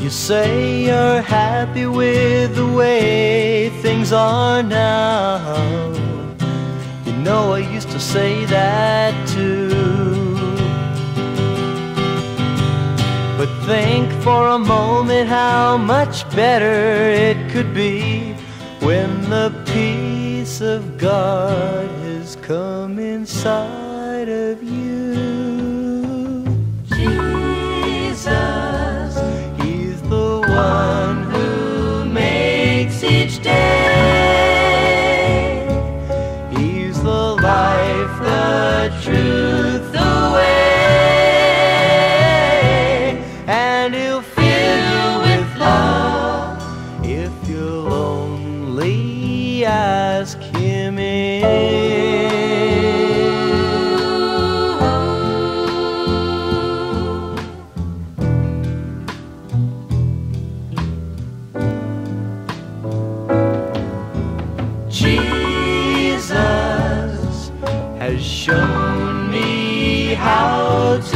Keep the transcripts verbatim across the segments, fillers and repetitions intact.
You say you're happy with the way things are now. You know I used to say that too. But think for a moment how much better it could be when the peace of God has come inside of you. Jesus, He's the one who makes each day. He's the life, The truth, the way, and He'll fill you with love if you'll only ask Him in. Jesus has shown me how to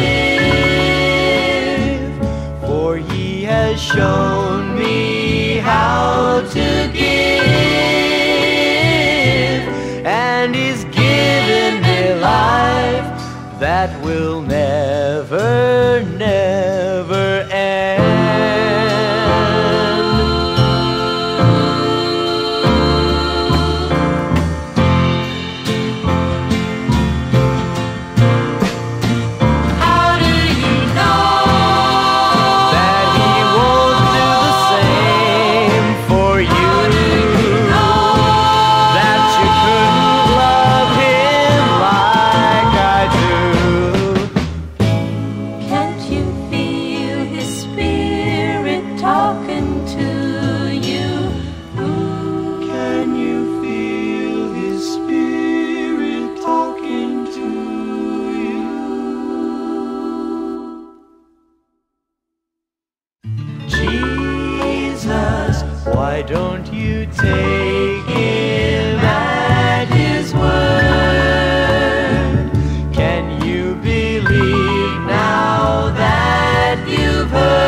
live, for He has shown me how to give, and He's given me life that will never, never end. how do you know That He won't do the same for you. That you couldn't love Him like I do. Can't you feel His Spirit talking to you? Can you feel His Spirit talking to you? Jesus, why don't you take Him at His word? Can you believe now that you've heard?